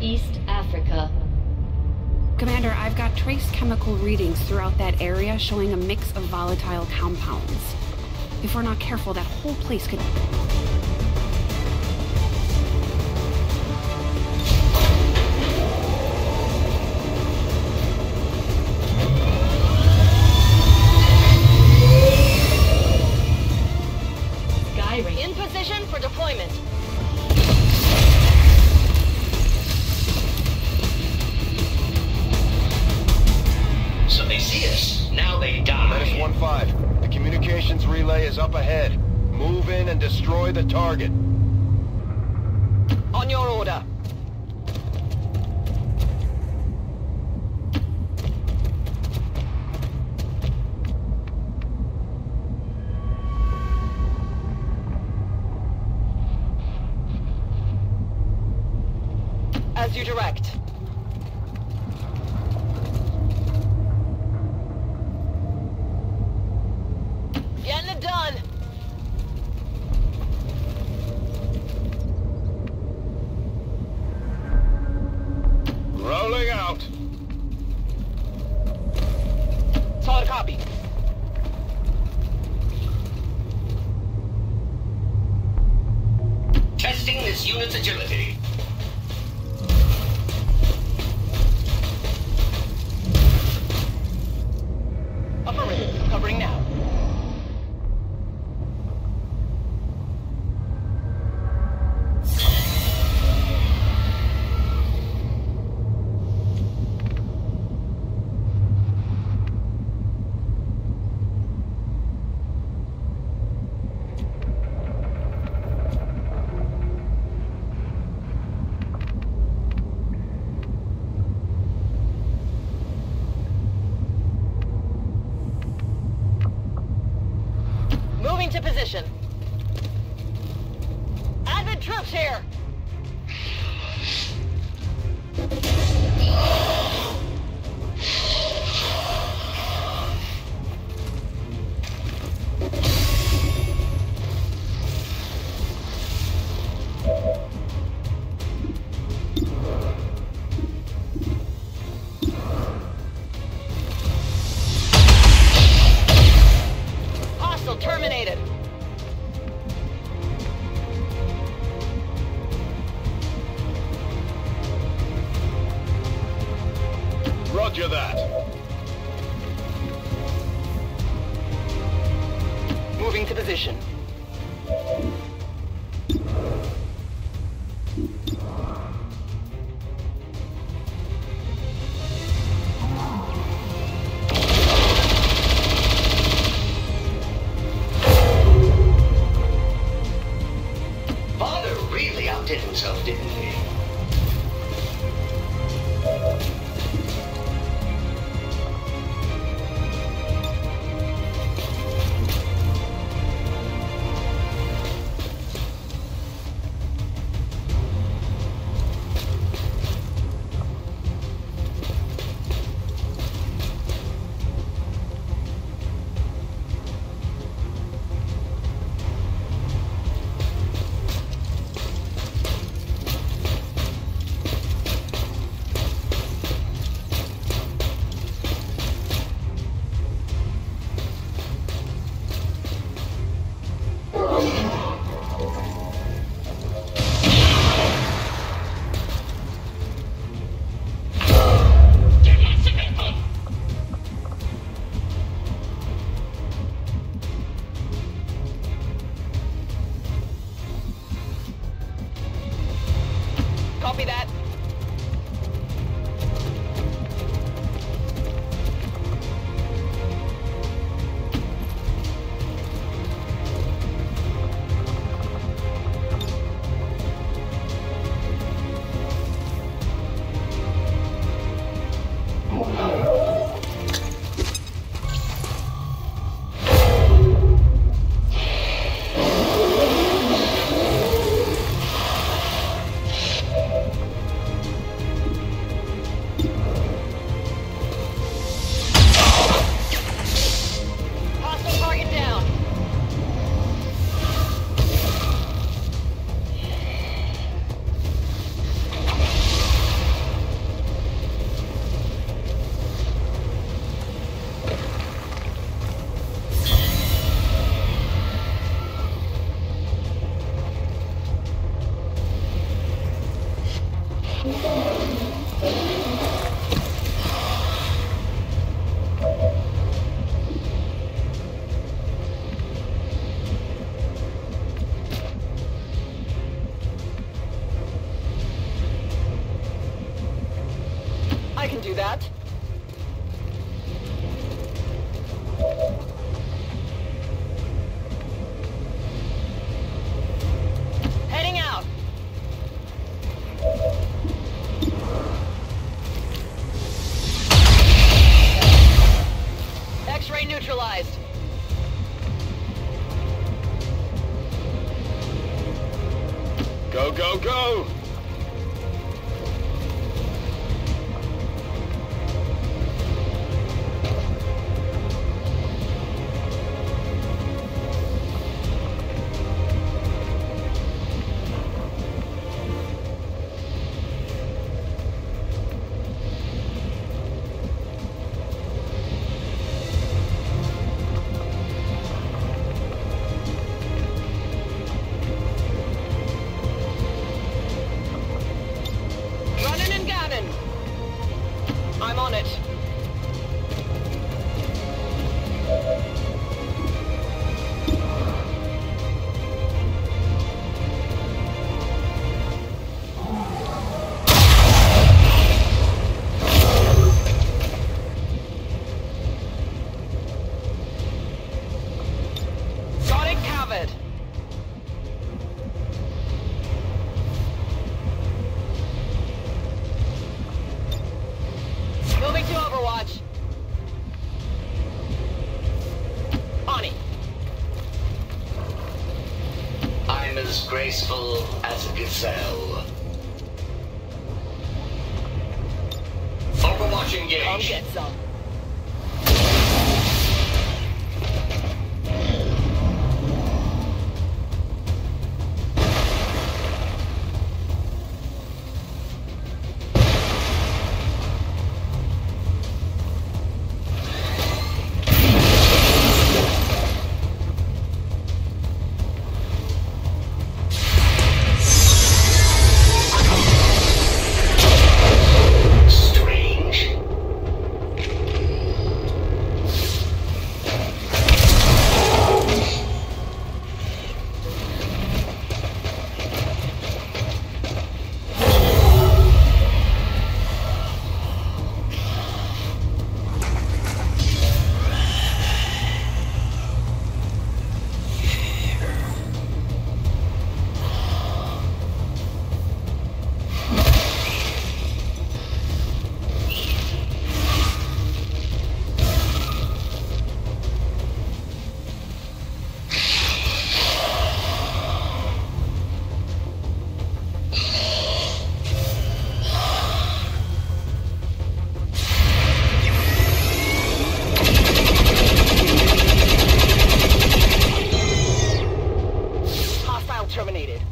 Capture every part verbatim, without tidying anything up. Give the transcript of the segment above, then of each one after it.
East Africa. Commander, I've got trace chemical readings throughout that area showing a mix of volatile compounds. If we're not careful, that whole place could... In position for deployment. So they see us. Now they die. Menace one five. The communications relay is up ahead. Move in and destroy the target. On your order. As you direct. Getting it done. Rolling out. Solid copy. Testing this unit's agility. Affirmative. Covering now. Moving to position. Advent troops here! Hostile terminated. Roger that. Moving to position. Father really outdid himself, didn't he? neutralized. Go, go, go! Running and gunning. I'm on it. Got it covered. Moving to Overwatch. On it. I'm as graceful as a gazelle. Overwatch engage. Come get some. Strange. Hostile terminated.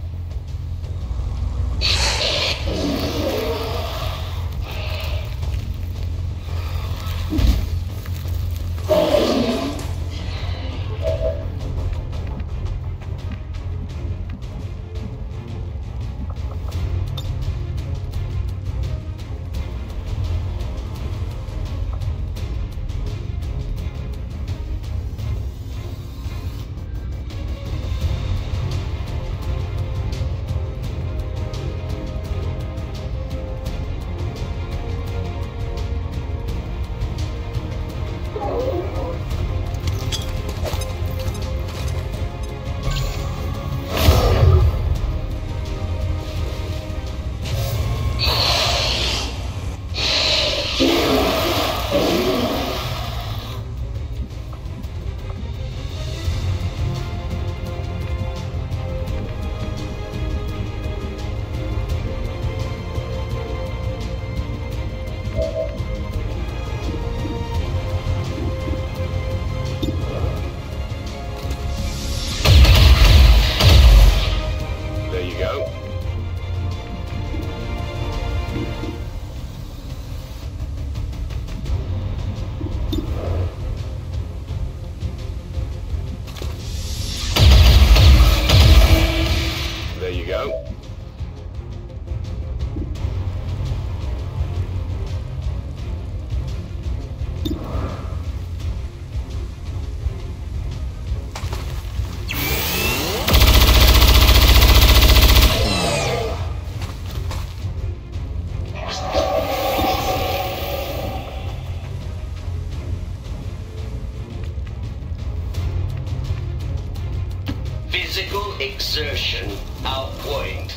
There you go. There you go. Physical exertion outpoint.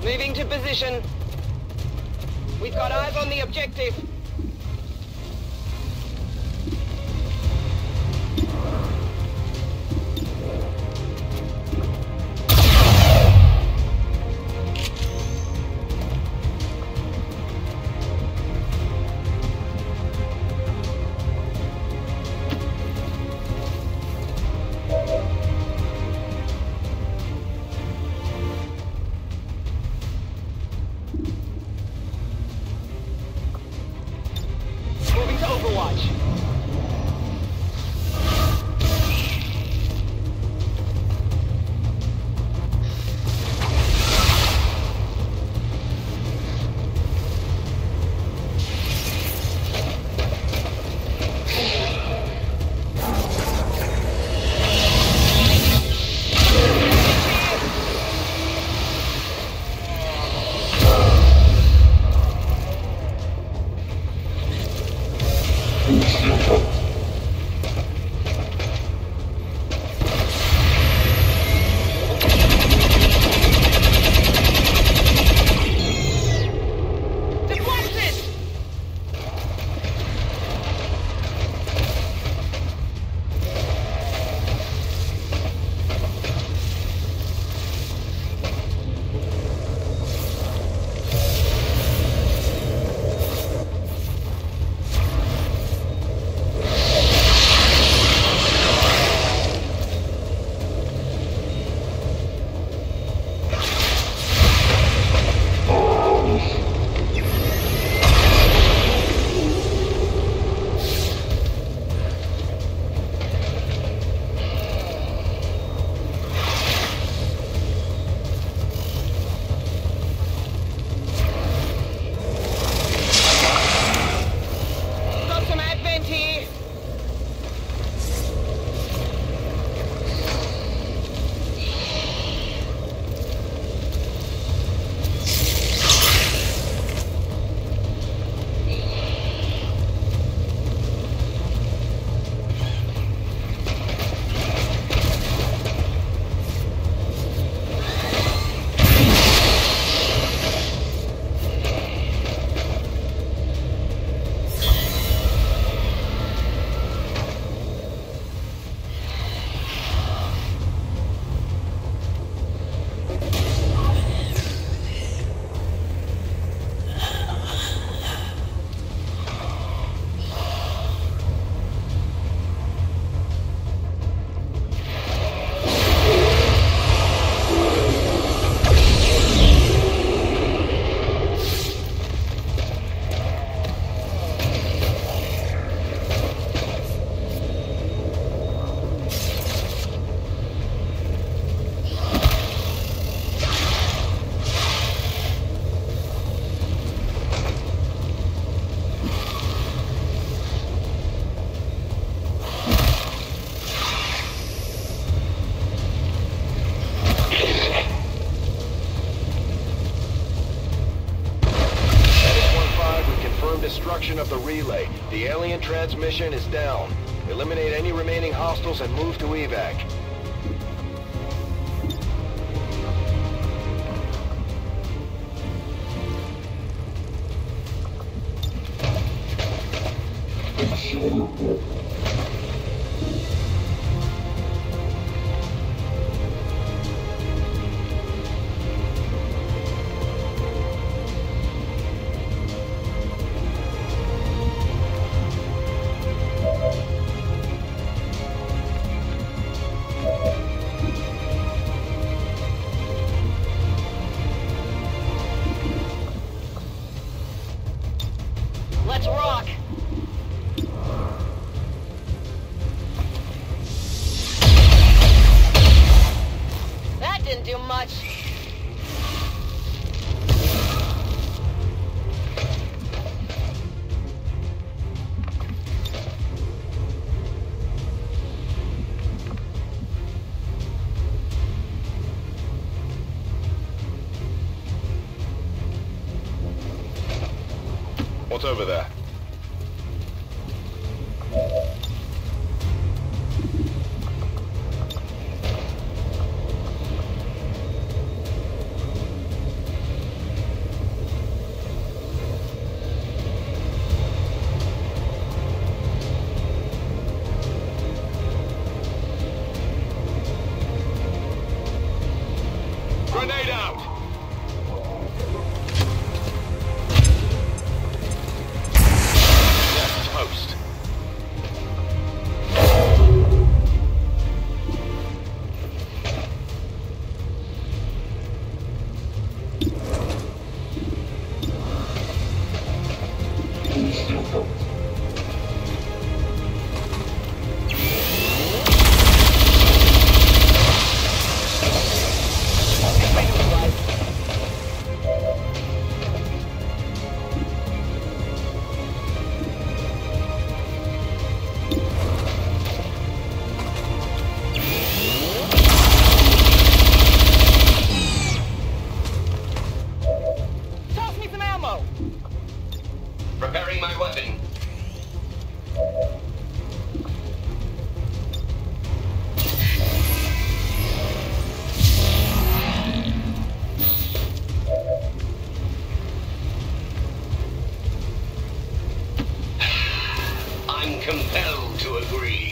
Moving to position. We've got eyes on the objective. Moving to Overwatch. Destruction of the relay. The alien transmission is down. Eliminate any remaining hostiles and move to evac. Let's rock! That didn't do much. What's over there? Grenade out! That's toast. Preparing my weapon. I'm compelled to agree.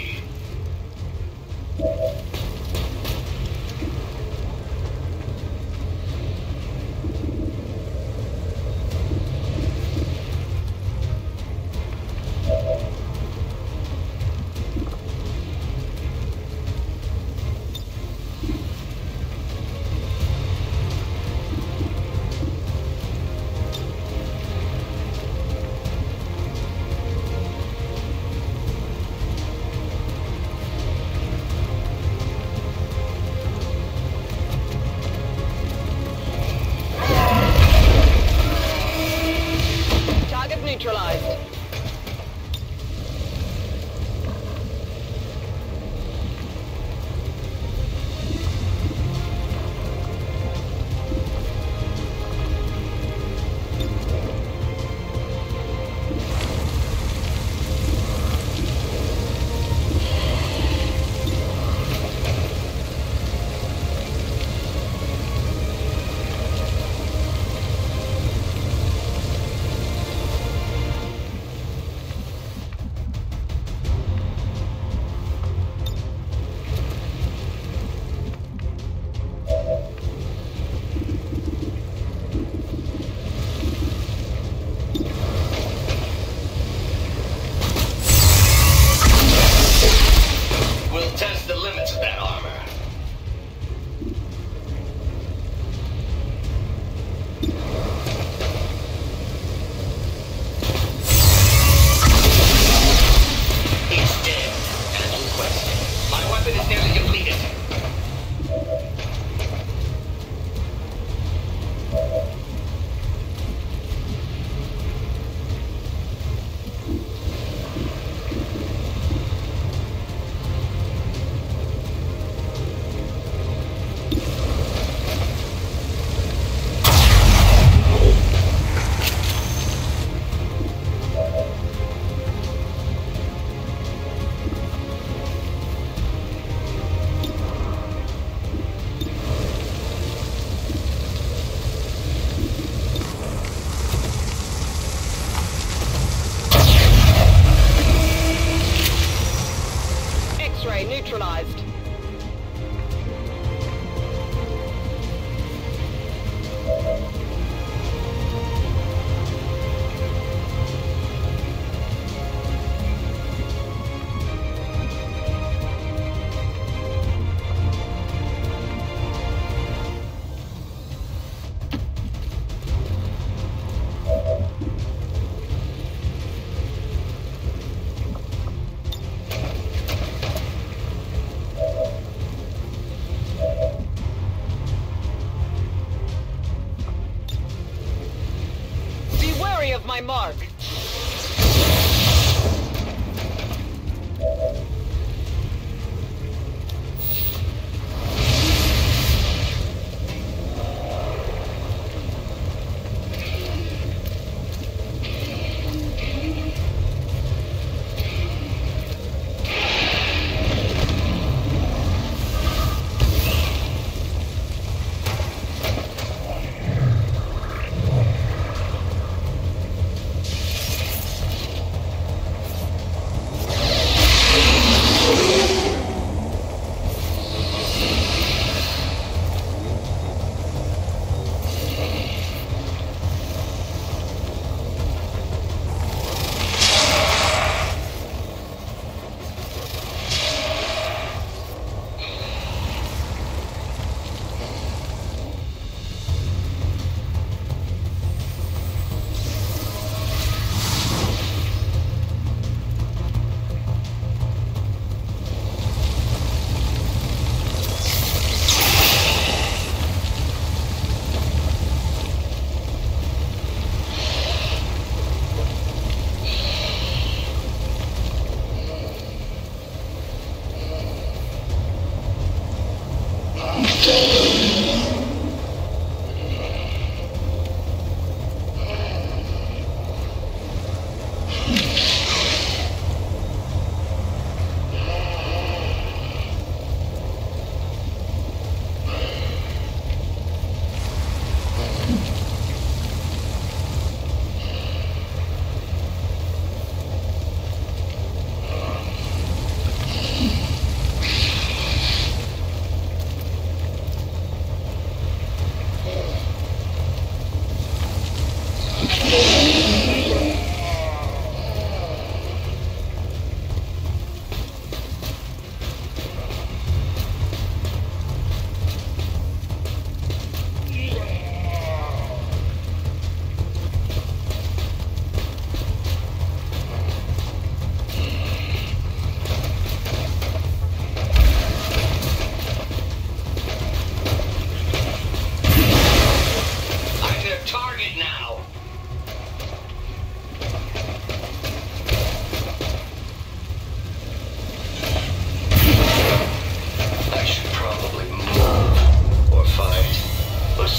Neutralized. Neutralized. Of my mark.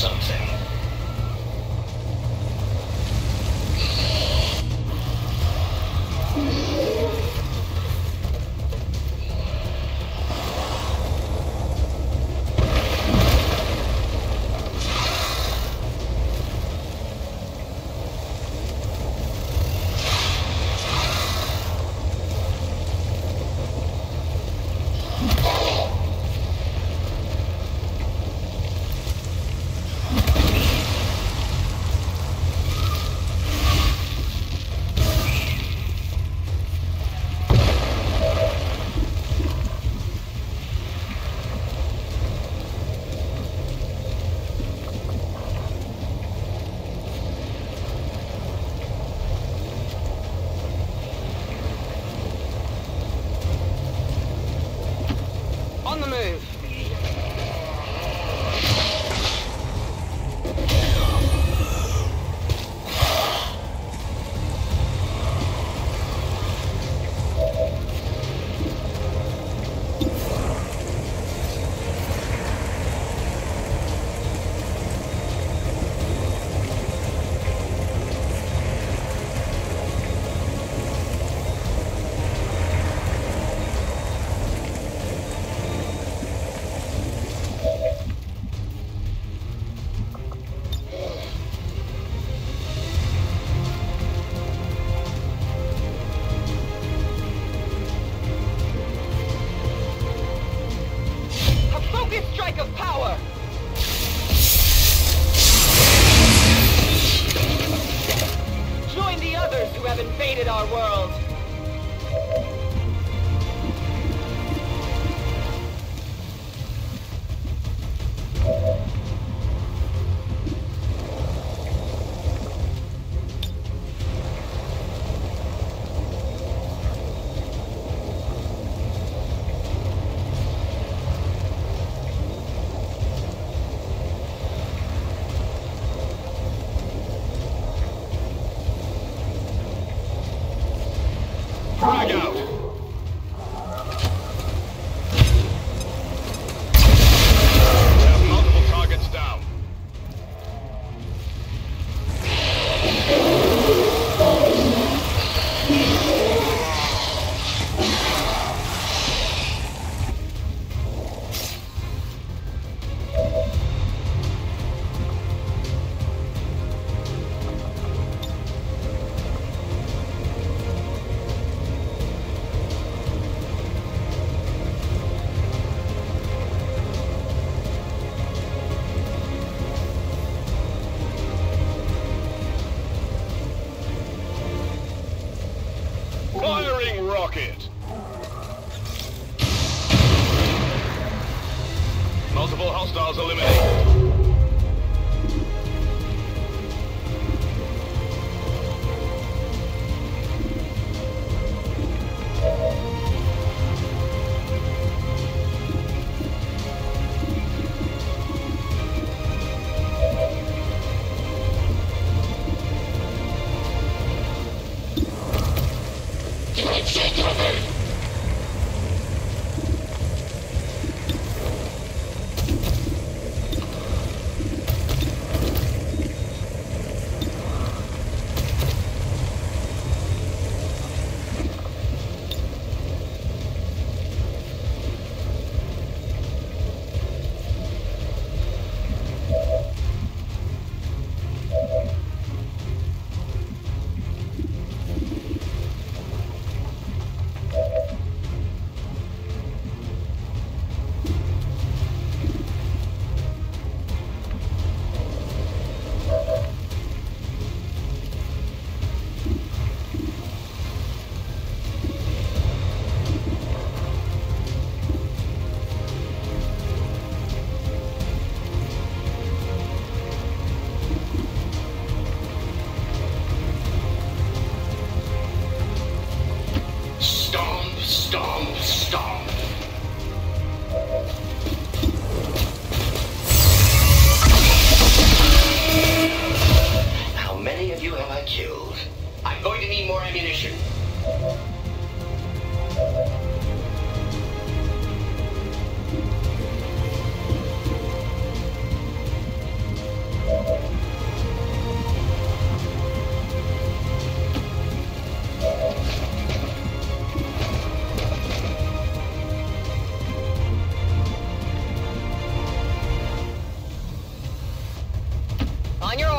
something.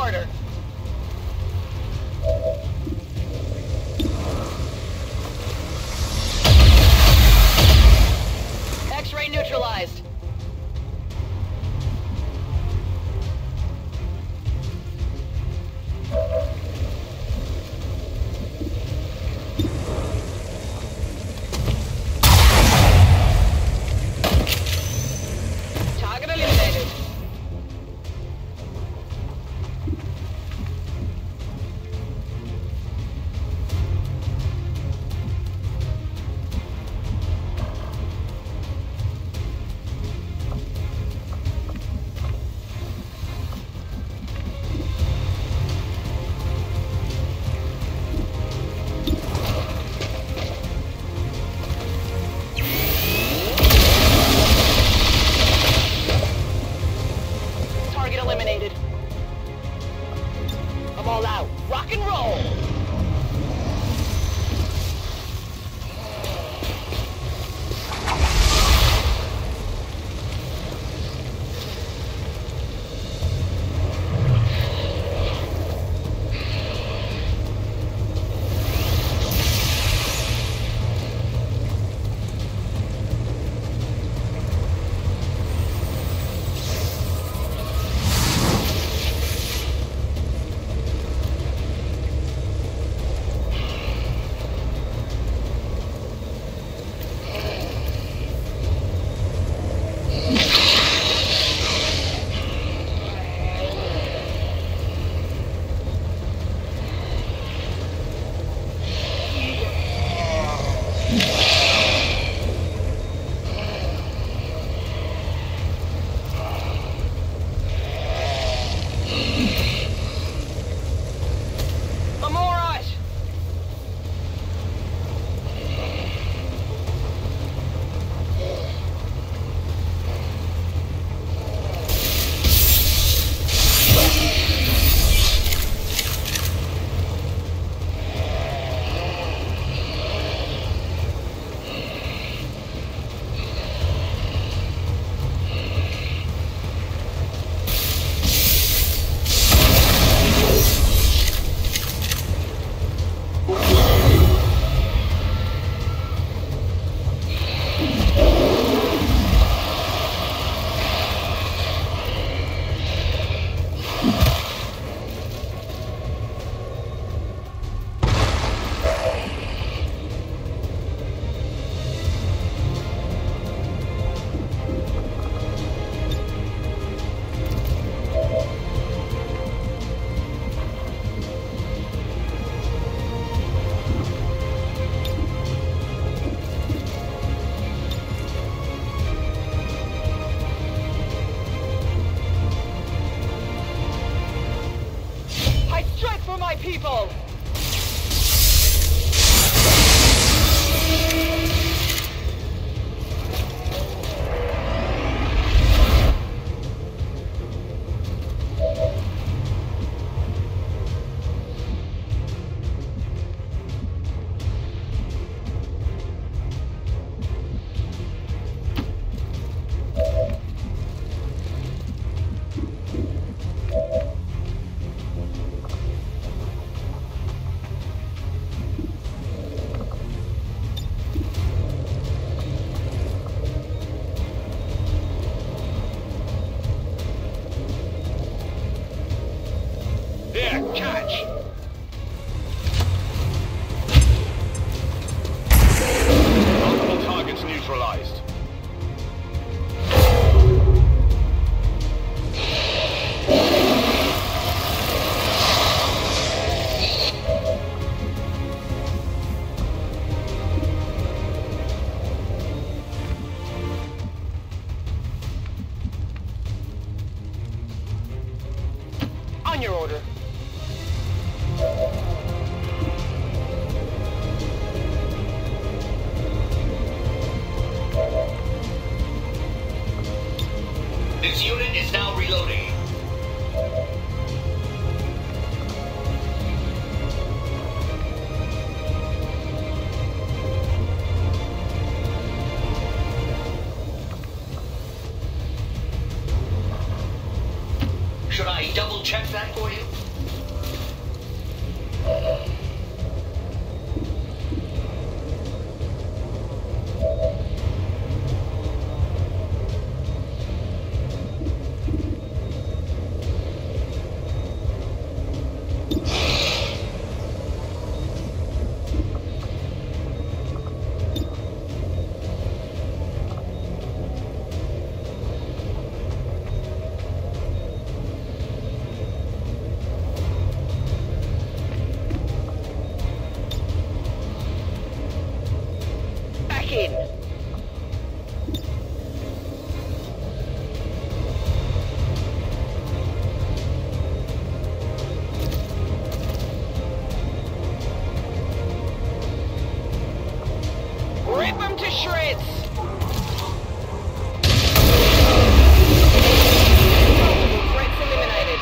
harder. X-ray neutralized. Target eliminated. Target eliminated. I'm all out. Rock and roll! I'm all right. I strike for my people! Here, catch! Multiple targets neutralized. On your order. This unit is now reloading. Should I double check that for you? Rip them to shreds! Threats eliminated.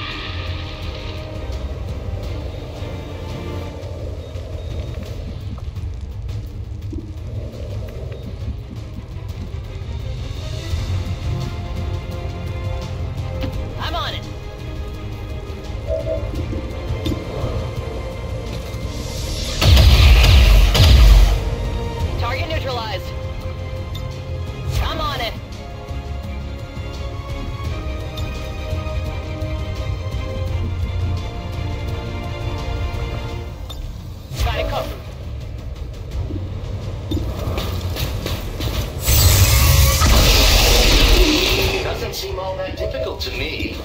I'm on it. Target neutralized. I'm on it. Got it covered. Doesn't seem all that difficult to me.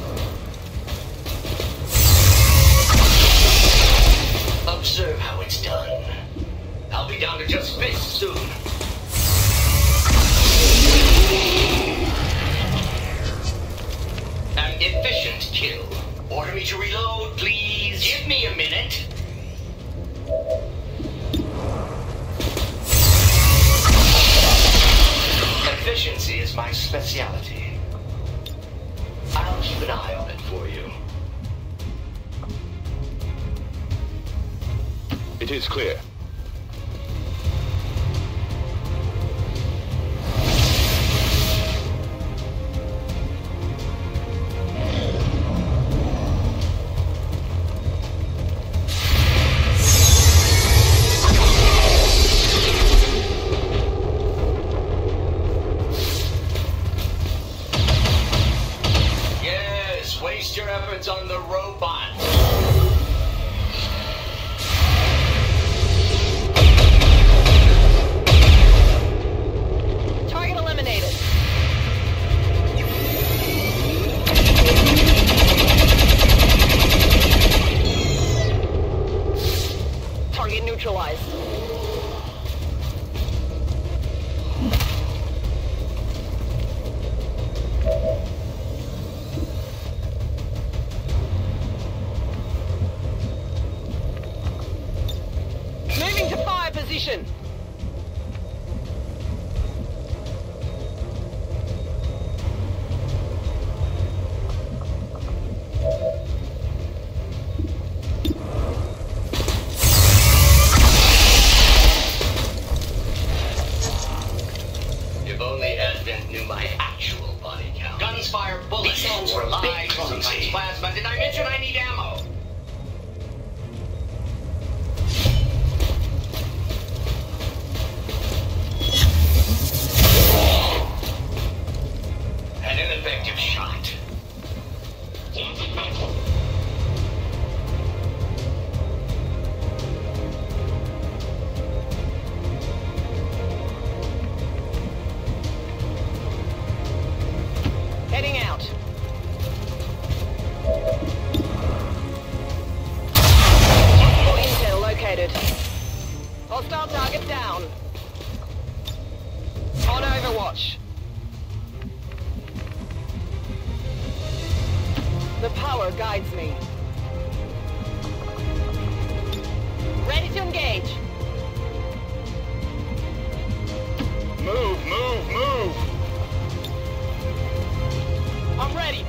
Observe how it's done. I'll be down to just fists soon. An efficient kill. Order me to reload, please. Give me a minute. Efficiency is my specialty. I'll keep an eye on it for you. It is clear. Yes, waste your efforts on the robot. Target eliminated. Target neutralized. Moving to fire position. If only Advent knew my actual body count. Guns fire bullets. These hands were a bit Lives, clumsy. sometimes plasma. Did I mention I need ammo? An ineffective shot. Heading out. Possible intel located. Hostile target down. On Overwatch. The power guides me. Ready to engage. Move, move, move! I'm ready.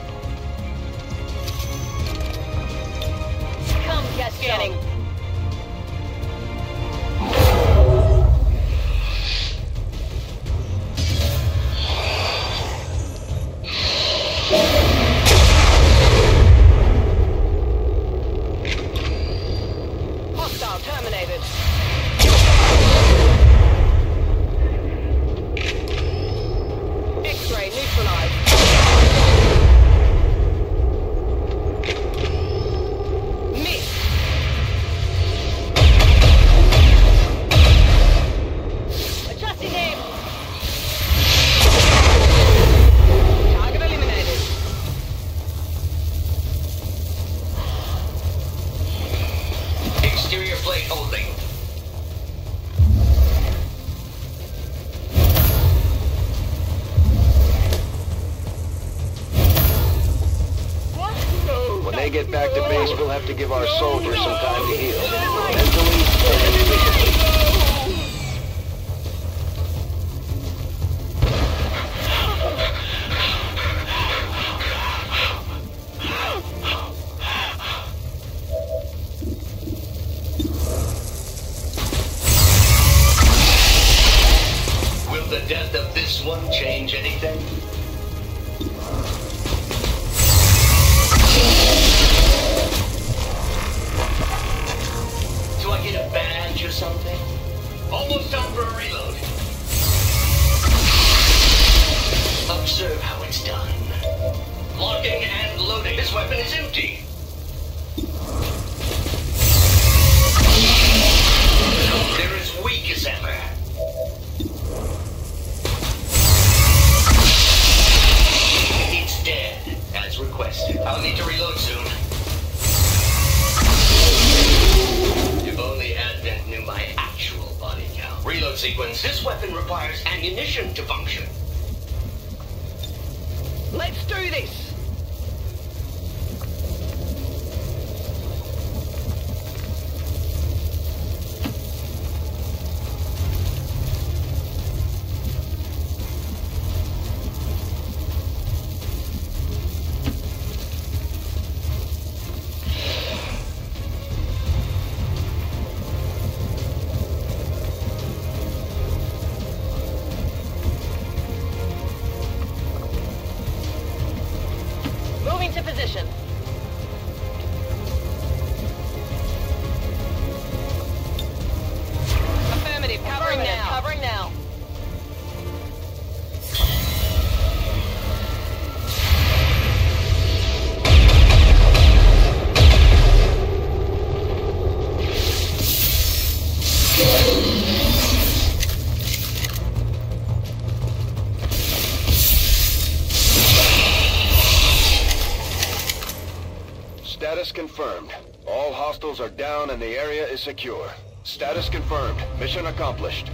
Come, get scanning. they get back to base, we'll have to give our soldiers some time to heal. Mentally and physically. Will the death of this one change anything? Do I get a badge or something? Almost time for a reload. Observe how it's done. Locking and loading. This weapon is empty. They're as weak as ever. It's dead, as requested. I'll need to reload soon. If only Advent knew my actual body count. Reload sequence. This weapon requires ammunition to function. Let's do this! Moving to position. Affirmative, covering now. Covering now. Status confirmed. All hostiles are down and the area is secure. Status confirmed. Mission accomplished.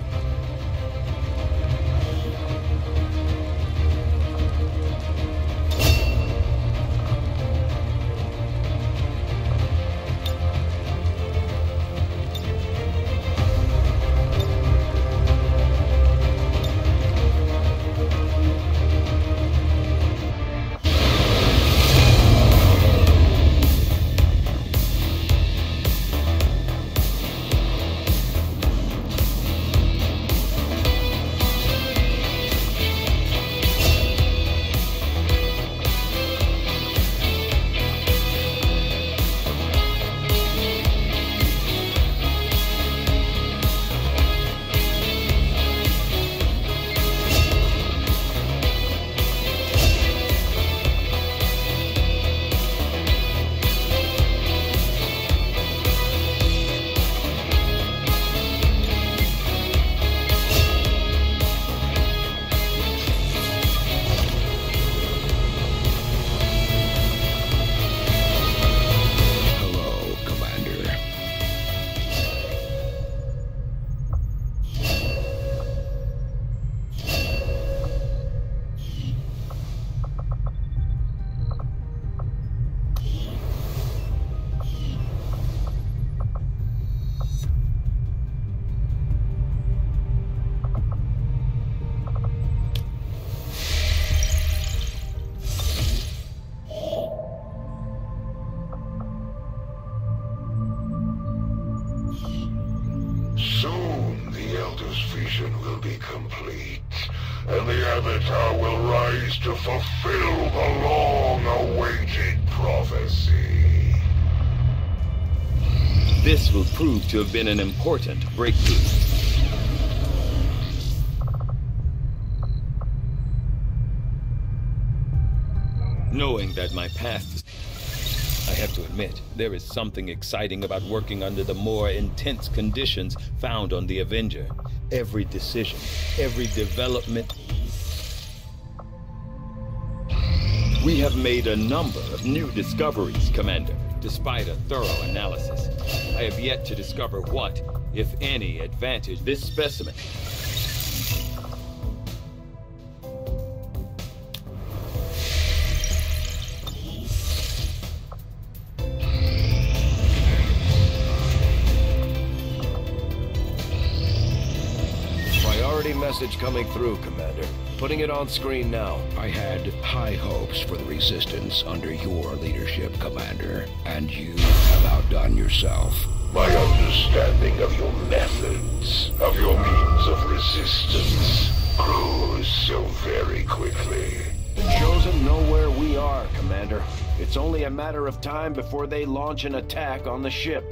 Will be complete, and the Avatar will rise to fulfill the long-awaited prophecy. This will prove to have been an important breakthrough. Knowing that my past is... I have to admit, there is something exciting about working under the more intense conditions found on the Avenger. Every decision, every development... We have made a number of new discoveries, Commander, despite a thorough analysis. I have yet to discover what, if any, advantage this specimen. message coming through, Commander. Putting it on screen now. I had high hopes for the Resistance under your leadership, Commander, and you have outdone yourself. My understanding of your methods, of your means of resistance, grows so very quickly. The Chosen know where we are, Commander. It's only a matter of time before they launch an attack on the ship.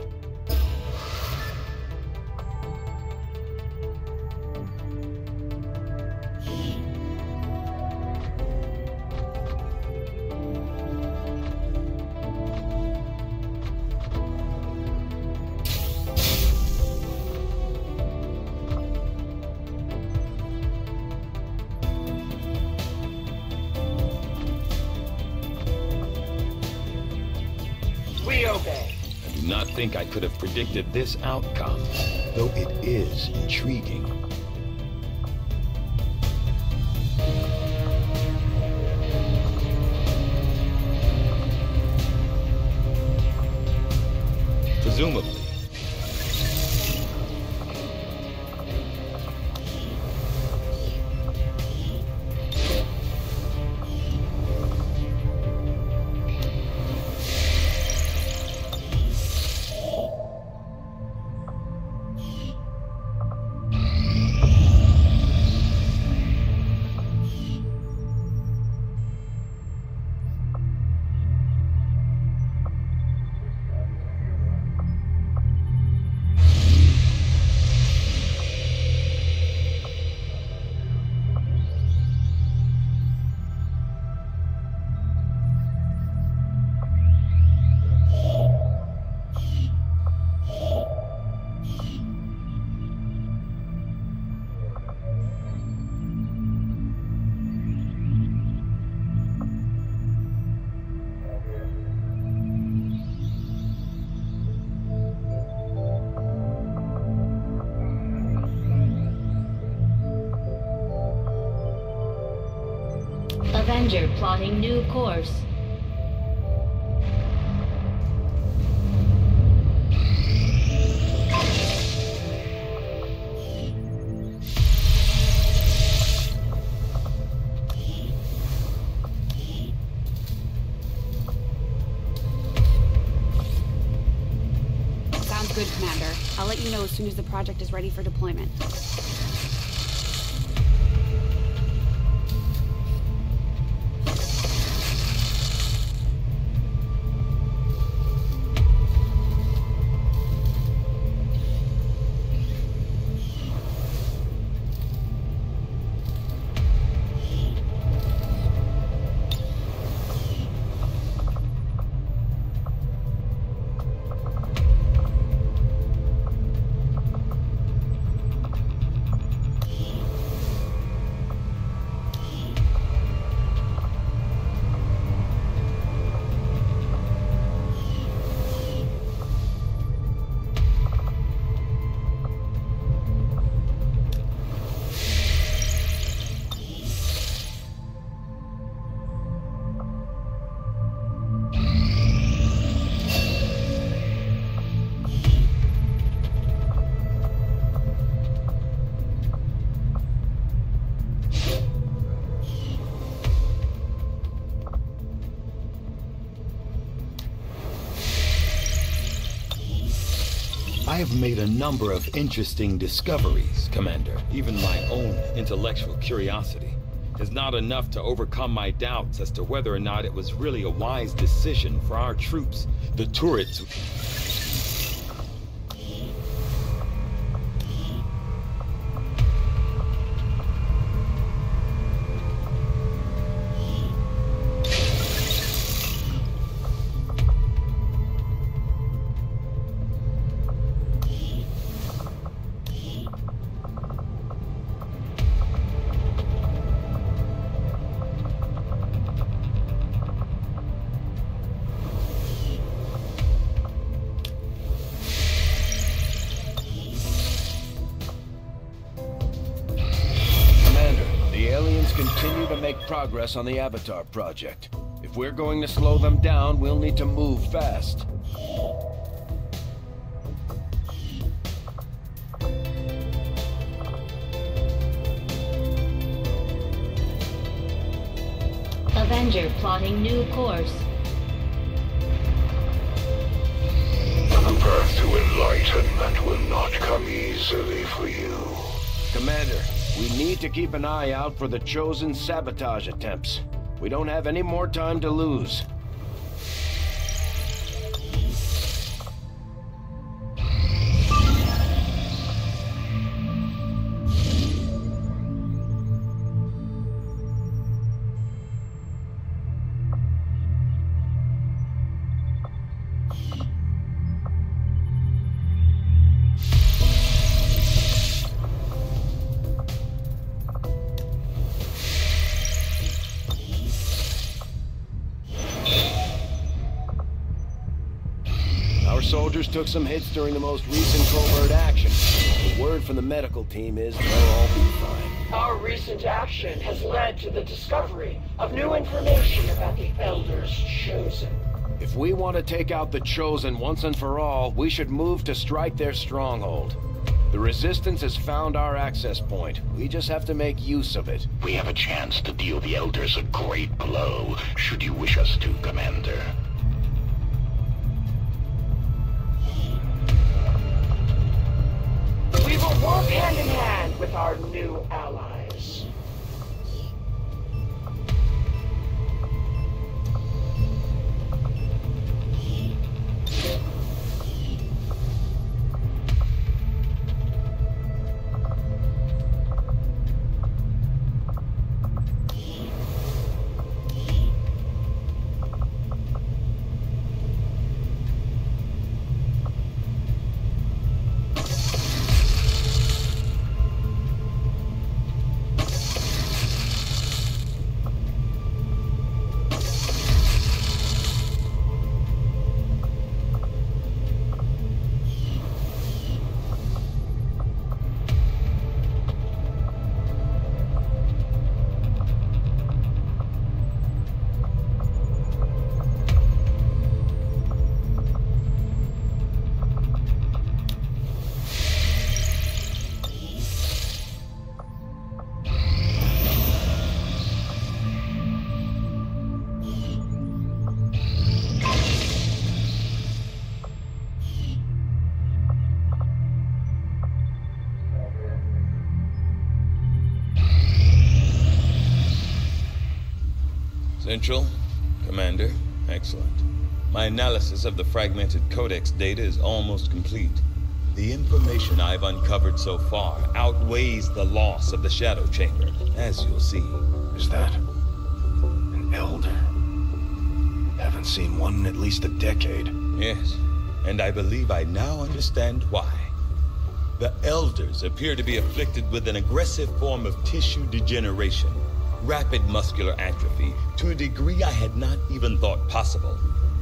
I do not think I could have predicted this outcome, though it is intriguing. Presumably. Avenger plotting new course. Sounds good, Commander. I'll let you know as soon as the project is ready for deployment. I have made a number of interesting discoveries, Commander. Even my own intellectual curiosity is not enough to overcome my doubts as to whether or not it was really a wise decision for our troops. The turrets... Continue to make progress on the Avatar project. If we're going to slow them down, we'll need to move fast. Avenger plotting new course. The path to enlightenment will not come easily for you. Commander, we need to keep an eye out for the Chosen sabotage attempts. We don't have any more time to lose. Soldiers took some hits during the most recent covert action. The word from the medical team is they'll all be fine. Our recent action has led to the discovery of new information about the Elders Chosen. If we want to take out the Chosen once and for all, we should move to strike their stronghold. The Resistance has found our access point. We just have to make use of it. We have a chance to deal the Elders a great blow, should you wish us to, Commander. We will work hand in hand with our new allies. Central, Commander, excellent. My analysis of the fragmented Codex data is almost complete. The information I've uncovered so far outweighs the loss of the Shadow Chamber, as you'll see. Is that an Elder? Haven't seen one in at least a decade. Yes, and I believe I now understand why. The Elders appear to be afflicted with an aggressive form of tissue degeneration. Rapid muscular atrophy, to a degree I had not even thought possible.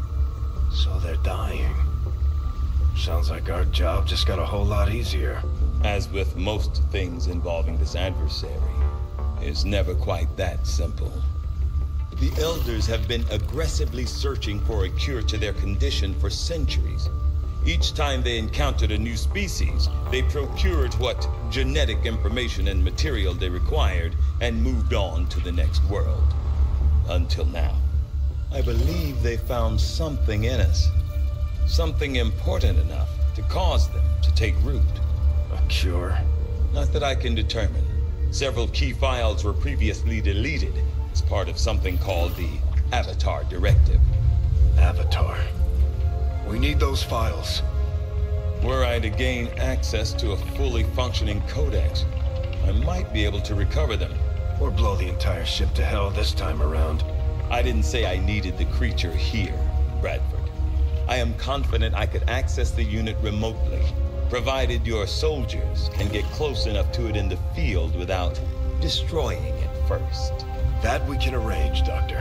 So they're dying. Sounds like our job just got a whole lot easier. As with most things involving this adversary, it's never quite that simple. The Elders have been aggressively searching for a cure to their condition for centuries. Each time they encountered a new species, they procured what genetic information and material they required and moved on to the next world. Until now. I believe they found something in us. Something important enough to cause them to take root. A cure? Not that I can determine. Several key files were previously deleted as part of something called the Avatar Directive. Avatar. We need those files. Were I to gain access to a fully functioning codex, I might be able to recover them. Or blow the entire ship to hell this time around. I didn't say I needed the creature here, Bradford. I am confident I could access the unit remotely, provided your soldiers can get close enough to it in the field without destroying it first. That we can arrange, Doctor.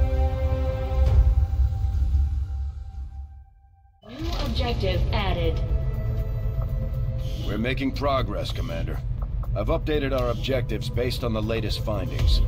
New objective added. We're making progress, Commander. I've updated our objectives based on the latest findings.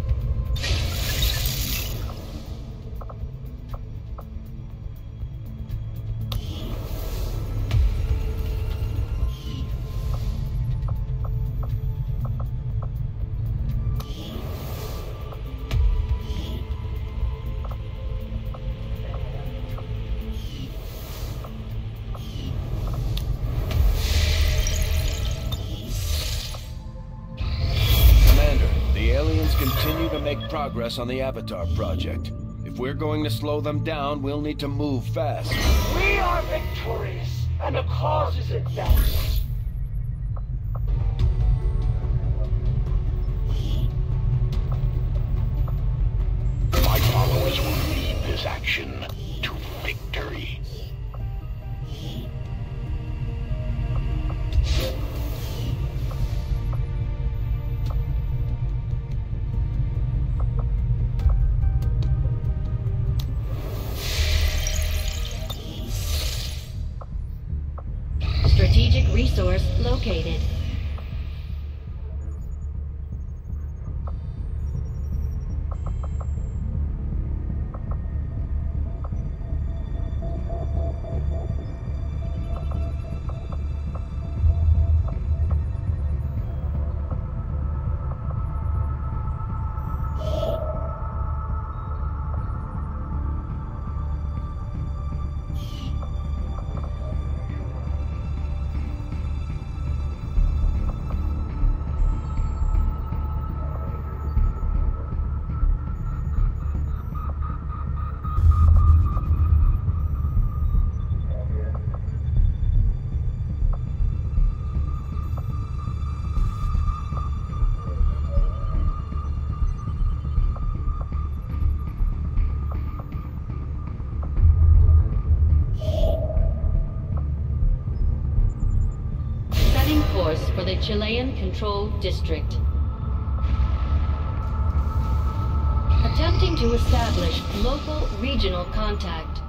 make progress on the Avatar project. If we're going to slow them down, we'll need to move fast. We are victorious, and the cause is advanced. My followers will lead this action to victory. Strategic resource located. For the Chilean Controlled District. Attempting to establish local regional contact.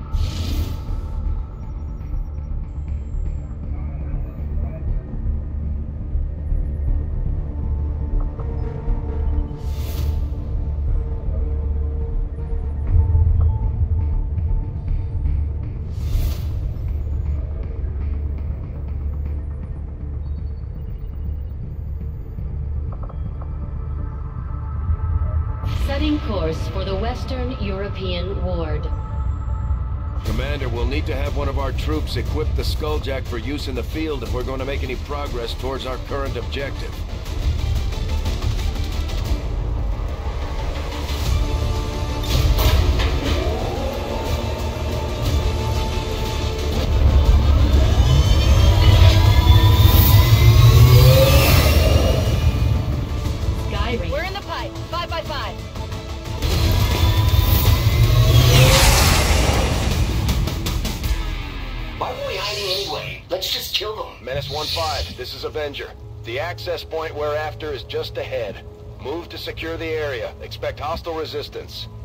Setting course for the Western European Ward. Commander, we'll need to have one of our troops equip the Skulljack for use in the field if we're going to make any progress towards our current objective. We're in the pipe. Five by five. Why were we hiding anyway? Let's just kill them. Menace one five, this is Avenger. The access point we're after is just ahead. Move to secure the area. Expect hostile resistance.